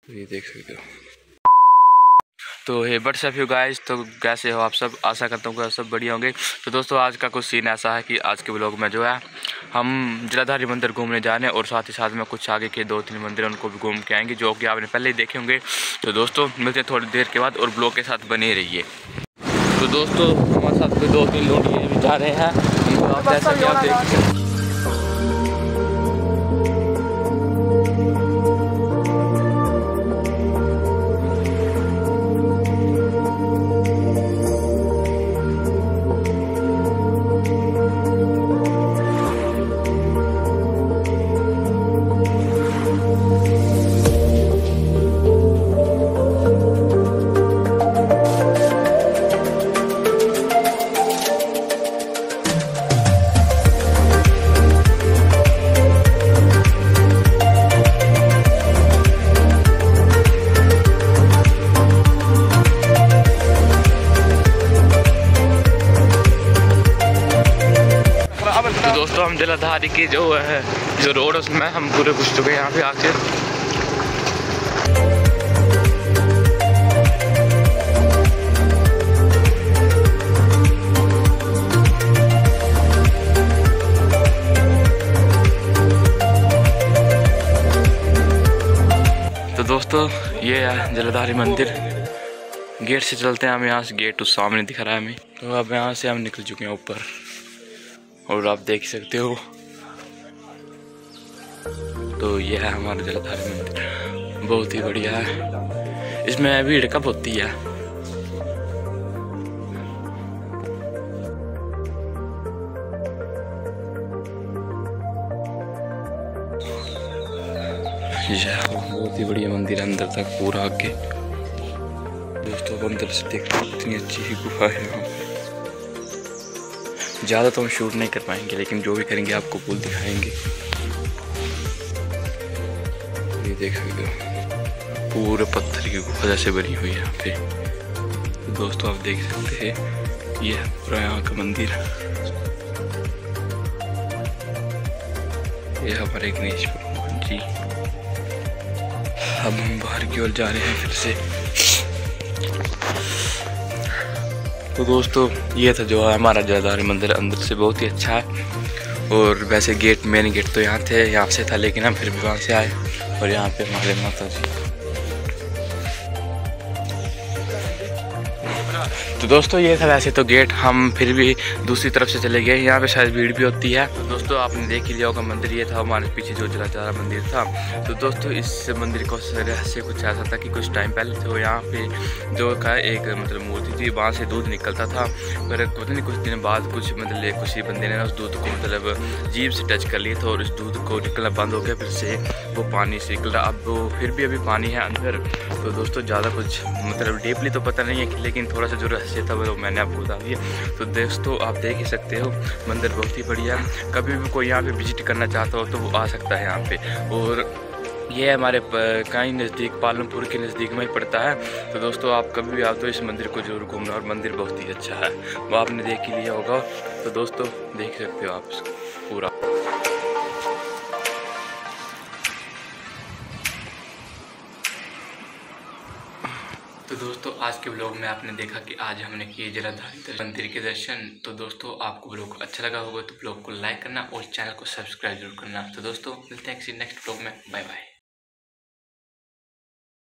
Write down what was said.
तो ये देख सकते हो। तो हे व्हाट्सअप यू गाइस, तो कैसे हो आप सब? आशा करता हूँ कि आप सब बढ़िया होंगे। तो दोस्तों आज का कुछ सीन ऐसा है कि आज के ब्लॉग में जो है हम जलाधारी मंदिर घूमने जा रहे हैं और साथ ही साथ में कुछ आगे के 2-3 मंदिर उनको भी घूम के आएंगे जो कि आपने पहले ही देखे होंगे। तो दोस्तों मिलते हैं थोड़ी देर के बाद और ब्लॉग के साथ बने रहिए। तो दोस्तों हमारे साथ कोई 2-3 लोग ये भी जा रहे हैं, आप जैसा कि आप देख। तो दोस्तों हम जलाधारी की जो रोड है उसमें हम पूरे घुस चुके हैं यहाँ पे आके। तो दोस्तों ये है जलाधारी मंदिर। गेट से चलते हैं हम, यहाँ से गेट उस सामने दिख रहा है हमें। तो अब यहाँ से हम निकल चुके हैं ऊपर और आप देख सकते हो। तो यह है हमारा जलाधारी मंदिर, बहुत ही बढ़िया है। इसमें भीड़ कब होती है? यह बहुत ही बढ़िया मंदिर है, अंदर तक पूरा आगे। दोस्तों अंदर से देखते इतनी अच्छी गुफा है यहाँ पे। ज़्यादा तो हम शूट नहीं कर पाएंगे लेकिन जो भी करेंगे आपको फुल दिखाएंगे। ये देख सकते हो पूरे पत्थर की गुफा जैसे बनी हुई है यहाँ पे। तो दोस्तों आप देख सकते हैं ये है पूरा यहाँ का मंदिर। ये हमारे गणेश भगवान जी। अब हम बाहर की ओर जा रहे हैं फिर से। तो दोस्तों ये था जो है हमारा जलाधारी मंदिर, अंदर से बहुत ही अच्छा है। और वैसे गेट मेन गेट तो यहाँ थे, यहाँ से था, लेकिन हम फिर भी वहाँ से आए और यहाँ पे हमारे माता जी। तो दोस्तों ये था वैसे तो गेट, हम फिर भी दूसरी तरफ से चले गए। यहाँ पे शायद भीड़ भी होती है। तो दोस्तों आपने देख ही लिया होगा मंदिर ये था हमारे पीछे जो जलाधारी मंदिर था। तो दोस्तों इस मंदिर को रहस्य कुछ ऐसा था कि कुछ टाइम पहले तो यहाँ पे जो का एक मतलब मूर्ति थी, वहाँ से दूध निकलता था। पर पता नहीं कुछ दिन बाद कुछ मतलब कुछ ही बंदे ने उस दूध को मतलब जीभ से टच कर लिया था और उस दूध को निकलना बंद हो गया। फिर से वो पानी से निकल रहा, अब वो फिर भी अभी पानी है अंदर। तो दोस्तों ज़्यादा कुछ मतलब डीपली तो पता नहीं है लेकिन थोड़ा सा जो रहस्य था वो मैंने आपको बता दिया। तो दोस्तों आप देख ही सकते हो मंदिर बहुत ही बढ़िया है। कभी भी कोई यहाँ पे विजिट करना चाहता हो तो वो आ सकता है यहाँ पे। और ये हमारे कहीं नज़दीक पालमपुर के नज़दीक में ही पड़ता है। तो दोस्तों आप कभी भी आओ तो इस मंदिर को जरूर घूमना, और मंदिर बहुत ही अच्छा है, वो आपने देख ही लिया होगा। तो दोस्तों देख सकते हो आप पूरा। तो दोस्तों आज के ब्लॉग में आपने देखा कि आज हमने किए जलाधारी मंदिर के दर्शन। तो दोस्तों आपको ब्लॉग अच्छा लगा होगा तो ब्लॉग को लाइक करना और चैनल को सब्सक्राइब जरूर करना। तो दोस्तों मिलते हैं किसी नेक्स्ट ब्लॉग में। Bye bye.